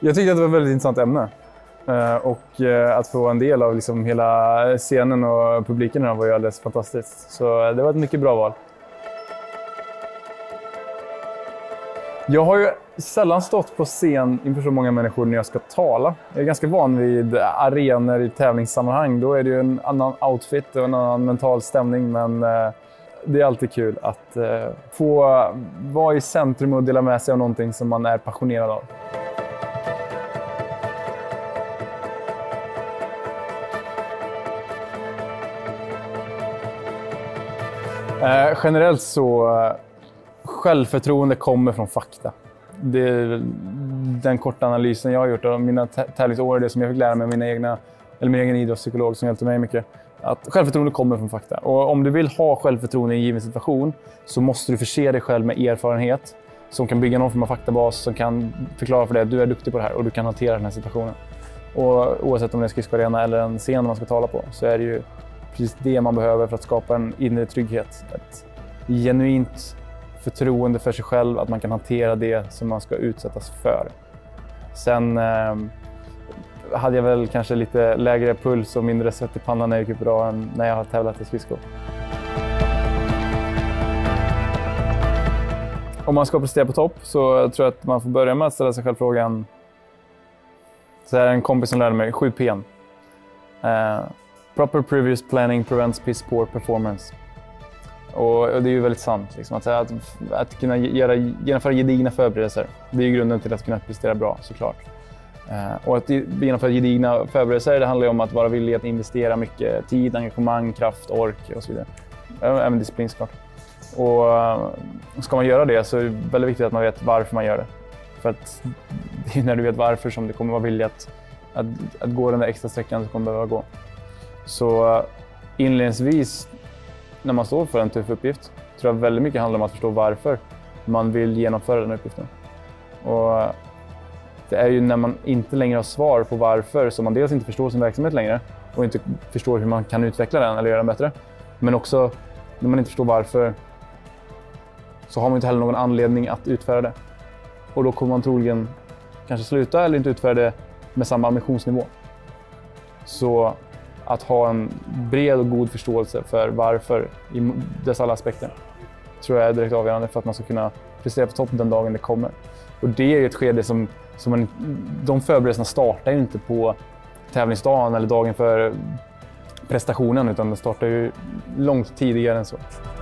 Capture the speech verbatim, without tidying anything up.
Jag tyckte att det var ett väldigt intressant ämne. Och att få en del av liksom hela scenen och publiken var ju alldeles fantastiskt. Så det var ett mycket bra val. Jag har ju sällan stått på scen inför så många människor när jag ska tala. Jag är ganska van vid arenor i tävlingssammanhang. Då är det ju en annan outfit och en annan mental stämning. Men det är alltid kul att få vara i centrum och dela med sig av någonting som man är passionerad av. Eh, generellt så eh, självförtroende kommer från fakta. Det är den korta analysen jag har gjort av mina tävlingsår, det som jag fick lära mig av mina egna, eller min egen idrottspsykolog som hjälpte mig mycket. Att självförtroende kommer från fakta. Och om du vill ha självförtroende i en given situation så måste du förse dig själv med erfarenhet som kan bygga någon form av faktabas som kan förklara för dig att du är duktig på det här och du kan hantera den här situationen. Och oavsett om det är en skridskoarena eller en scen man ska tala på så är det ju precis det man behöver för att skapa en inre trygghet. Ett genuint förtroende för sig själv, att man kan hantera det som man ska utsättas för. Sen eh, hade jag väl kanske lite lägre puls och mindre svett i pannan när jag gick upp idag än när jag har tävlat i skridskor. Om man ska prestera på topp så tror jag att man får börja med att ställa sig själv frågan. Så här är en kompis som lärde mig, sju P N. Eh, Proper previous planning prevents piss poor performance. Och, och det är ju väldigt sant. Liksom, att, att, att kunna göra, genomföra gedigna förberedelser, det är ju grunden till att kunna prestera bra, såklart. Eh, och att genomföra gedigna förberedelser, det handlar ju om att vara villig att investera mycket tid, engagemang, kraft, ork och så vidare. Även disciplin, såklart. Och ska man göra det så är det väldigt viktigt att man vet varför man gör det. För att det är när du vet varför som det kommer vara villigt att, att, att gå den där extra sträckan som kommer behöva gå. Så inledningsvis, när man står för en tuff uppgift, tror jag väldigt mycket handlar om att förstå varför man vill genomföra den uppgiften. Och det är ju när man inte längre har svar på varför som man dels inte förstår sin verksamhet längre och inte förstår hur man kan utveckla den eller göra den bättre. Men också när man inte förstår varför så har man inte heller någon anledning att utföra det. Och då kommer man troligen kanske sluta eller inte utföra det med samma ambitionsnivå. Så att ha en bred och god förståelse för varför i dessa alla aspekter tror jag är direkt avgörande för att man ska kunna prestera på topp den dagen det kommer. Och det är ju ett skede som, som man, de förberedelserna startar ju inte på tävlingsdagen eller dagen för prestationen, utan det startar ju långt tidigare än så.